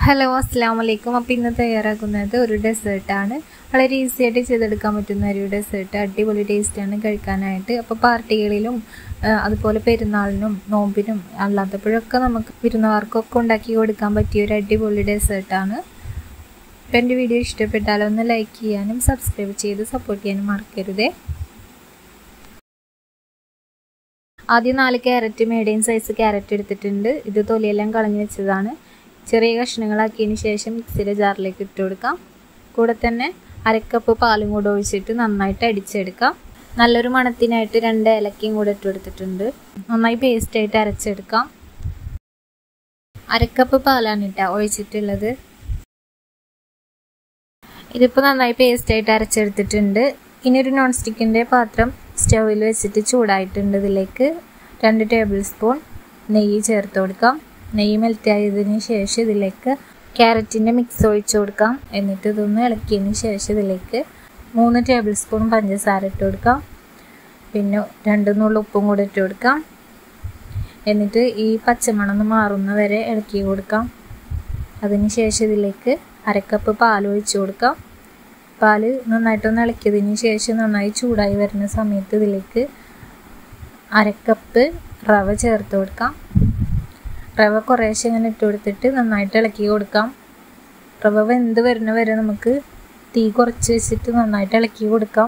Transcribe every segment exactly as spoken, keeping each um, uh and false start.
Hello അസ്സലാമു അലൈക്കും. അപ്പോൾ ഇന്ന് തയ്യാറാക്കുന്നത് ഒരു ഡെസേർട്ടാണ്. വളരെ ഈസി ആയിട്ട് ചെയ്തെടുക്കാൻ പറ്റുന്ന ഒരു ഡെസേർട്ട്. അടിപൊളി ടേസ്റ്റാണ് കഴിക്കാനായിട്ട്. അപ്പോൾ പാർട്ടികളിലും അതുപോലെ പെരുന്നാളിനും നോമ്പിനും അല്ലാത്തപ്പോഴൊക്കെ നമുക്ക് വിരുന്നുകാർക്കൊക്കെ ഉണ്ടാക്കി കൊടുക്കാൻ പറ്റിയ ഒരു അടിപൊളി ഡെസേർട്ടാണ്. അപ്പോൾ എൻ്റെ വീഡിയോ ഇഷ്ടപ്പെട്ടാൽ ഒന്ന് ലൈക്ക് ചെയ്യാനും സബ്സ്ക്രൈബ് ചെയ്ത് സപ്പോർട്ട് ചെയ്യാനും മറക്കരുതേ. ആദ്യം നാല് ക്യാരറ്റ് മീഡിയം സൈസ് ക്യാരറ്റ് എടുത്തിട്ടുണ്ട്. ഇത് തൊലിയെല്ലാം കളഞ്ഞ് വെച്ചതാണ്. ചെറിയ കഷ്ണങ്ങളാക്കിയതിന് ശേഷം മിക്സിയുടെ ജാറിലേക്ക് ഇട്ട് കൊടുക്കാം. കൂടെ തന്നെ അരക്കപ്പ് പാലും കൂടെ ഒഴിച്ചിട്ട് നന്നായിട്ട് അടിച്ചെടുക്കാം. നല്ലൊരു മണത്തിനായിട്ട് രണ്ട് ഏലക്കയും കൂടെ ഇട്ട് കൊടുത്തിട്ടുണ്ട്. നന്നായി പേസ്റ്റായിട്ട് അരച്ചെടുക്കാം. അരക്കപ്പ് പാലാണ് ഇട്ട ഒഴിച്ചിട്ടുള്ളത്. ഇതിപ്പോൾ നന്നായി പേസ്റ്റായിട്ട് അരച്ചെടുത്തിട്ടുണ്ട്. ഇനി ഒരു നോൺ സ്റ്റിക്കിൻ്റെ പാത്രം സ്റ്റൗവിൽ വെച്ചിട്ട് ചൂടായിട്ടുണ്ട്. ഇതിലേക്ക് രണ്ട് ടേബിൾ സ്പൂൺ നെയ്യ് ചേർത്ത് കൊടുക്കാം. നെയ്യ് മെൽറ്റ് ആയതിന് ശേഷം ഇതിലേക്ക് ക്യാരറ്റിൻ്റെ മിക്സ് ഒഴിച്ചു കൊടുക്കാം. എന്നിട്ട് ഇതൊന്ന് ഇളക്കിയതിന് ശേഷം ഇതിലേക്ക് മൂന്ന് ടേബിൾ സ്പൂൺ പഞ്ചസാര ഇട്ട് കൊടുക്കാം. പിന്നെ രണ്ട് നുള്ളു ഉപ്പും കൂടെ ഇട്ട് കൊടുക്കാം. എന്നിട്ട് ഈ പച്ചമണം ഒന്ന് മാറുന്ന വരെ ഇളക്കി കൊടുക്കാം. അതിന് ശേഷം ഇതിലേക്ക് അരക്കപ്പ് പാൽ ഒഴിച്ചു കൊടുക്കാം. പാൽ നന്നായിട്ടൊന്ന് ഇളക്കിയതിന് ശേഷം നന്നായി ചൂടായി വരുന്ന സമയത്ത് ഇതിലേക്ക് അരക്കപ്പ് റവ ചേർത്ത് കൊടുക്കാം. റവ കുറേശ്ശെ ഇങ്ങനെ ഇട്ട് കൊടുത്തിട്ട് നന്നായിട്ട് ഇളക്കി കൊടുക്കാം. റവ വെന്ത് വരുന്ന വരെ നമുക്ക് തീ കുറച്ച് വെച്ചിട്ട് നന്നായിട്ട് ഇളക്കി കൊടുക്കാം.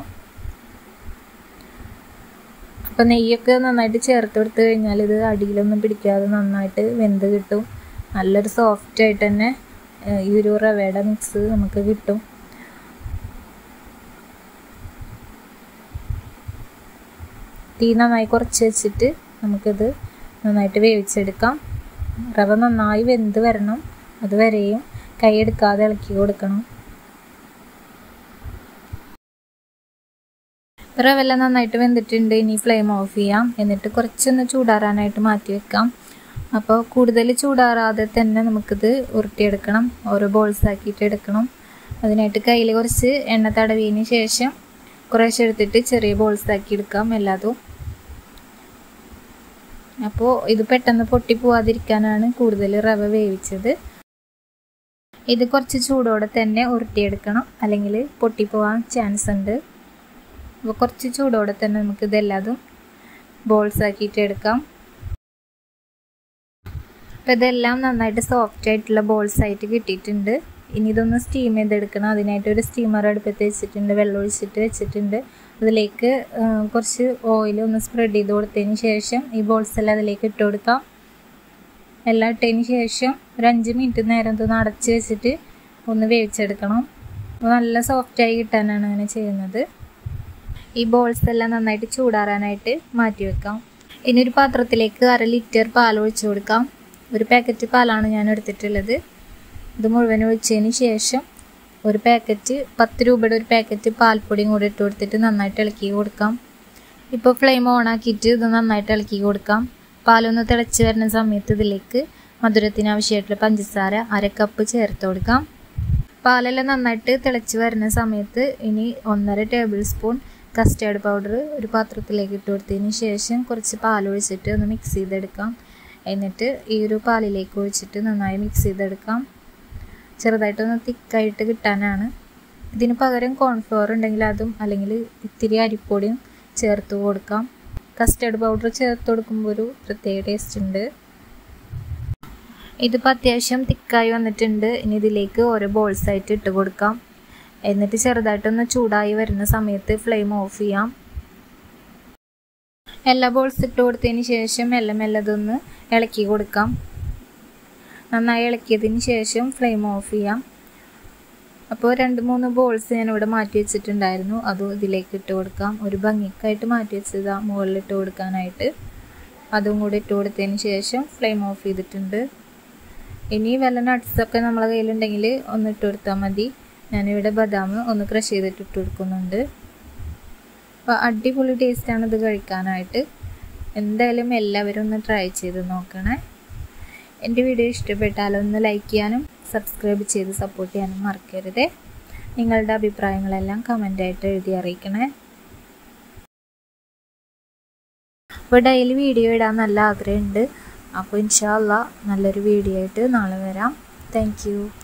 അപ്പം നെയ്യൊക്കെ നന്നായിട്ട് ചേർത്ത് കൊടുത്തു കഴിഞ്ഞാൽ ഇത് അടിയിലൊന്നും പിടിക്കാതെ നന്നായിട്ട് വെന്ത് കിട്ടും. നല്ലൊരു സോഫ്റ്റ് ആയിട്ട് തന്നെ ഈ ഒരു റവയുടെ മിക്സ് നമുക്ക് കിട്ടും. തീ നന്നായി കുറച്ച് വെച്ചിട്ട് നമുക്കിത് നന്നായിട്ട് വേവിച്ചെടുക്കാം. റവ നന്നായി വെന്ത് വരണം. അതുവരെയും കൈയെടുക്കാതെ ഇളക്കി കൊടുക്കണം. റവെല്ലാം നന്നായിട്ട് വെന്തിട്ടുണ്ട്. ഇനി ഫ്ലെയിം ഓഫ് ചെയ്യാം. എന്നിട്ട് കുറച്ചൊന്ന് ചൂടാറാനായിട്ട് മാറ്റി വെക്കാം. അപ്പോൾ കൂടുതൽ ചൂടാറാതെ തന്നെ നമുക്കിത് ഉരുട്ടിയെടുക്കണം. ഓരോ ബോൾസ് ആക്കിയിട്ട് എടുക്കണം. അതിനായിട്ട് കയ്യിൽ കുറച്ച് എണ്ണ തടവിയതിന് ശേഷം കുറേശ്ശെ എടുത്തിട്ട് ചെറിയ ബോൾസ് ആക്കി എടുക്കാം എല്ലാതും. അപ്പോൾ ഇത് പെട്ടെന്ന് പൊട്ടിപ്പോവാതിരിക്കാനാണ് കൂടുതൽ റവ വേവിച്ചത്. ഇത് കുറച്ച് ചൂടോടെ തന്നെ ഉരുട്ടിയെടുക്കണം, അല്ലെങ്കിൽ പൊട്ടിപ്പോവാൻ ചാൻസ് ഉണ്ട്. അപ്പോൾ കുറച്ച് ചൂടോടെ തന്നെ നമുക്ക് ഇതെല്ലാതും ബോൾസ് ആക്കിയിട്ട് എടുക്കാം. അപ്പോൾ ഇതെല്ലാം നന്നായിട്ട് സോഫ്റ്റ് ആയിട്ടുള്ള ബോൾസ് ആയിട്ട് കിട്ടിയിട്ടുണ്ട്. ഇനി ഇതൊന്ന് സ്റ്റീം ചെയ്തെടുക്കണം. അതിനായിട്ട് ഒരു സ്റ്റീമർ അടുപ്പത്ത് വെച്ചിട്ടുണ്ട്. വെള്ളം ഒഴിച്ചിട്ട് വെച്ചിട്ടുണ്ട്. അതിലേക്ക് കുറച്ച് ഓയിൽ ഒന്ന് സ്പ്രെഡ് ചെയ്ത് കൊടുത്തതിന് ശേഷം ഈ ബോൾസ് എല്ലാം അതിലേക്ക് ഇട്ട് കൊടുക്കാം. എല്ലാം ഇട്ടതിന് ശേഷം ഒരു അഞ്ച് മിനിറ്റ് നേരം ഇതൊന്ന് അടച്ച് വെച്ചിട്ട് ഒന്ന് വേവിച്ചെടുക്കണം. അപ്പോൾ നല്ല സോഫ്റ്റായി കിട്ടാനാണ് അങ്ങനെ ചെയ്യുന്നത്. ഈ ബോൾസ് എല്ലാം നന്നായിട്ട് ചൂടാറാനായിട്ട് മാറ്റി വെക്കാം. ഇനി ഒരു പാത്രത്തിലേക്ക് അര ലിറ്റർ പാൽ ഒഴിച്ചു കൊടുക്കാം. ഒരു പാക്കറ്റ് പാലാണ് ഞാൻ എടുത്തിട്ടുള്ളത്. ഇത് മുഴുവൻ ഒഴിച്ചതിന് ശേഷം ഒരു പാക്കറ്റ് പത്ത് രൂപയുടെ ഒരു പാക്കറ്റ് പാൽപ്പൊടിയും കൂടി ഇട്ട് കൊടുത്തിട്ട് നന്നായിട്ട് ഇളക്കി കൊടുക്കാം. ഇപ്പോൾ ഫ്ലെയിം ഓൺ ആക്കിയിട്ട് ഇത് നന്നായിട്ട് ഇളക്കി കൊടുക്കാം. പാലൊന്ന് തിളച്ച് വരുന്ന സമയത്ത് ഇതിലേക്ക് മധുരത്തിന് ആവശ്യമായിട്ടുള്ള പഞ്ചസാര അര കപ്പ് ചേർത്ത് കൊടുക്കാം. പാലെല്ലാം നന്നായിട്ട് തിളച്ച് വരുന്ന സമയത്ത് ഇനി ഒന്നര ടേബിൾ സ്പൂൺ കസ്റ്റേർഡ് പൗഡർ ഒരു പാത്രത്തിലേക്ക് ഇട്ട് കൊടുത്തതിന് ശേഷം കുറച്ച് പാൽ ഒഴിച്ചിട്ട് ഒന്ന് മിക്സ് ചെയ്തെടുക്കാം. എന്നിട്ട് ഈ ഒരു പാലിലേക്ക് ഒഴിച്ചിട്ട് നന്നായി മിക്സ് ചെയ്തെടുക്കാം. ചെറുതായിട്ടൊന്ന് തിക്കായിട്ട് കിട്ടാനാണ്. ഇതിന് പകരം കോൺഫ്ലവർ ഉണ്ടെങ്കിൽ അതും, അല്ലെങ്കിൽ ഇത്തിരി അരിപ്പൊടിയും ചേർത്ത് കൊടുക്കാം. കസ്റ്റേർഡ് പൗഡർ ചേർത്ത് കൊടുക്കുമ്പോൾ ഒരു പ്രത്യേക ടേസ്റ്റ് ഉണ്ട്. ഇതിപ്പോൾ അത്യാവശ്യം തിക്കായി വന്നിട്ടുണ്ട്. ഇനി ഇതിലേക്ക് ഓരോ ബോൾസ് ആയിട്ട് ഇട്ട് കൊടുക്കാം. എന്നിട്ട് ചെറുതായിട്ടൊന്ന് ചൂടായി വരുന്ന സമയത്ത് ഫ്ലെയിം ഓഫ് ചെയ്യാം. എല്ലാ ബോൾസ് ഇട്ട് കൊടുത്തതിന് ശേഷം മെല്ലെ മെല്ലെ ഇതൊന്ന് ഇളക്കി കൊടുക്കാം. നന്നായി ഇളക്കിയതിന് ശേഷം ഫ്ലെയിം ഓഫ് ചെയ്യാം. അപ്പോൾ രണ്ട് മൂന്ന് ബോൾസ് ഞാനിവിടെ മാറ്റി വെച്ചിട്ടുണ്ടായിരുന്നു. അതും ഇതിലേക്ക് ഇട്ട് കൊടുക്കാം. ഒരു ഭംഗിക്കായിട്ട് മാറ്റി വെച്ചതാണ് മുകളിൽ ഇട്ട് കൊടുക്കാനായിട്ട്. അതും കൂടി ഇട്ട് കൊടുത്തതിന് ശേഷം ഫ്ലെയിം ഓഫ് ചെയ്തിട്ടുണ്ട്. ഇനി വല്ല നട്ട്സൊക്കെ നമ്മളെ കയ്യിലുണ്ടെങ്കിൽ ഒന്ന് ഇട്ട് കൊടുത്താൽ മതി. ഞാനിവിടെ ബദാം ഒന്ന് ക്രഷ് ചെയ്തിട്ട് ഇട്ട് കൊടുക്കുന്നുണ്ട്. അപ്പോൾ അടിപൊളി ടേസ്റ്റാണ് ഇത് കഴിക്കാനായിട്ട്. എന്തായാലും എല്ലാവരും ഒന്ന് ട്രൈ ചെയ്ത് നോക്കണേ. എൻ്റെ വീഡിയോ ഇഷ്ടപ്പെട്ടാൽ ഒന്ന് ലൈക്ക് ചെയ്യാനും സബ്സ്ക്രൈബ് ചെയ്ത് സപ്പോർട്ട് ചെയ്യാനും മറക്കരുതേ. നിങ്ങളുടെ അഭിപ്രായങ്ങളെല്ലാം കമൻ്റായിട്ട് എഴുതി അറിയിക്കണേ. അപ്പോൾ ഡെയിലി വീഡിയോ ഇടാൻ നല്ല ആഗ്രഹമുണ്ട്. അപ്പോൾ ഇൻഷാ അല്ലാഹ് നല്ലൊരു വീഡിയോ ആയിട്ട് നാളെ വരാം. Thank U.